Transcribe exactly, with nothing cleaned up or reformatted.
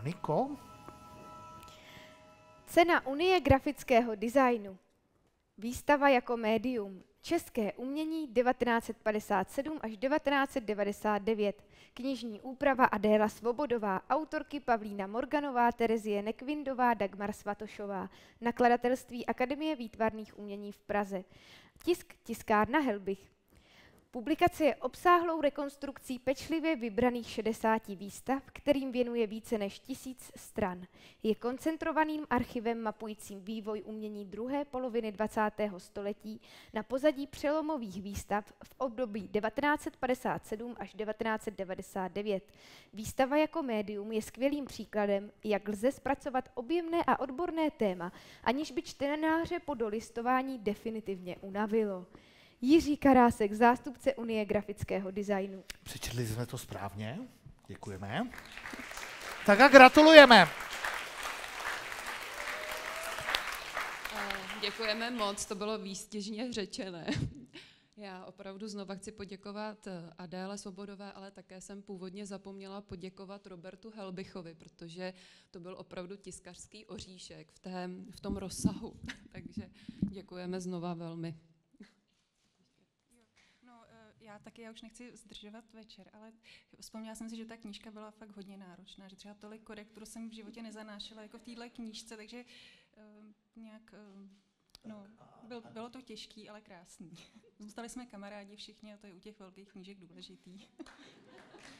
Moniko? Cena Unie grafického designu. Výstava jako médium. České umění devatenáct padesát sedm až devatenáct devadesát devět. Knižní úprava Adéla Svobodová, autorky Pavlína Morganová, Terezie Nekvindová, Dagmar Svatošová. Nakladatelství Akademie výtvarných umění v Praze. Tisk tiskárna Helbich. Publikace je obsáhlou rekonstrukcí pečlivě vybraných šedesáti výstav, kterým věnuje více než tisíc stran. Je koncentrovaným archivem mapujícím vývoj umění druhé poloviny dvacátého století na pozadí přelomových výstav v období devatenáct padesát sedm až devatenáct devadesát devět. Výstava jako médium je skvělým příkladem, jak lze zpracovat objemné a odborné téma, aniž by čtenáře po dolistování definitivně unavilo. Jiří Karásek, zástupce Unie grafického designu. Přečetli jsme to správně, děkujeme. Tak a gratulujeme. Děkujeme moc, to bylo výstižně řečené. Já opravdu znova chci poděkovat Adéle Svobodové, ale také jsem původně zapomněla poděkovat Robertu Helbichovi, protože to byl opravdu tiskařský oříšek v, té, v tom rozsahu. Takže děkujeme znova velmi. Já taky, já už nechci zdržovat večer, ale vzpomněla jsem si, že ta knížka byla fakt hodně náročná, že třeba tolik korektur jsem v životě nezanášela jako v téhle knížce, takže uh, nějak, uh, no, byl, bylo to těžký, ale krásný. Zůstali jsme kamarádi všichni a to je u těch velkých knížek důležitý.